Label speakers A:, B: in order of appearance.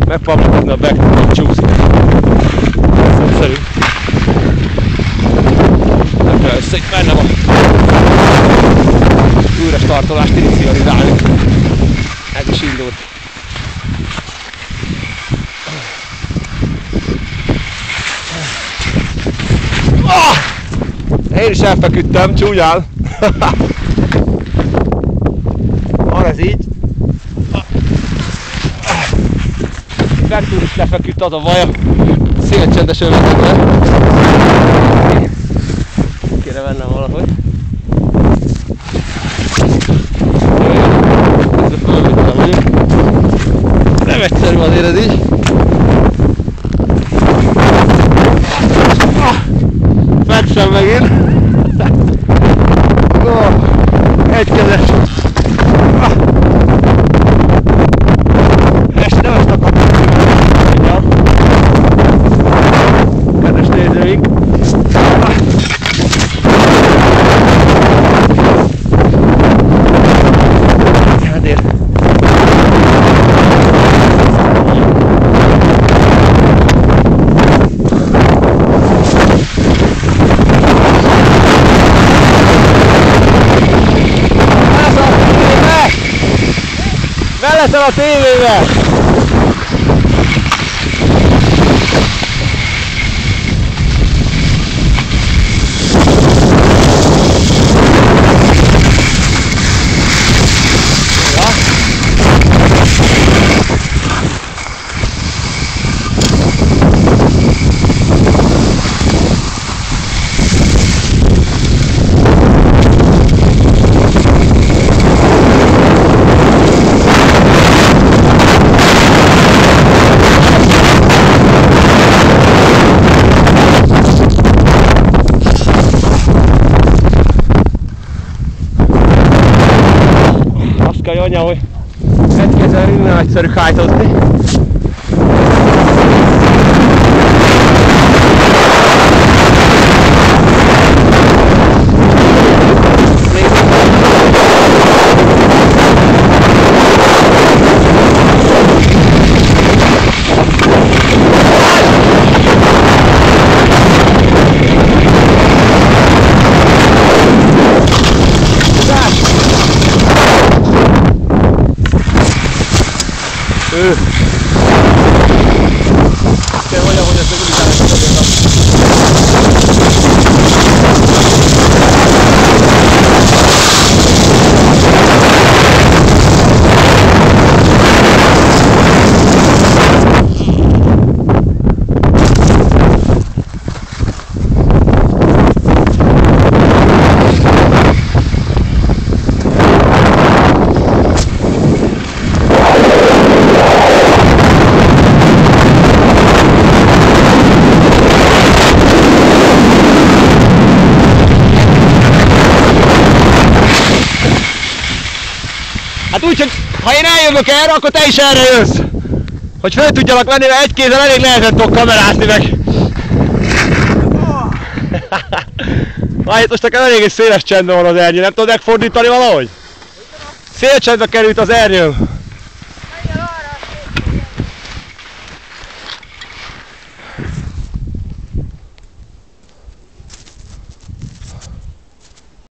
A: megpaplatni a beknek, hogy csúszik. Szerű. Nem kell össze, itt benne van. Újra startolást inicializálni. Ez is indult. Én is elfeküdtem, csúnyán. Van ez így. Ventúr is lefeküdt, az a baj, a szélcsendesen vezetve. Kéne vennem valahogy. Ezzel fölvittem, ugye? Nem egyszerű azért ez így. Fetszem megint. Egykezes. Este nem ezt akartam. Kedves nézőink. Ezért. Leszel a tévével! Anya, hogy egy kézzel nem egyszerű hájtozni. Te vagy, ahogy ezt hát úgy, hogy ha én eljövök erre, akkor te is erre jössz. Hogy föl tudjalak venni, mert egy kézzel elég nehezen tudok kamerázni meg. Itt most nekem elég széles csendben van az ernyő, nem tudod megfordítani valahogy? Szélcsendbe került az ernyőm.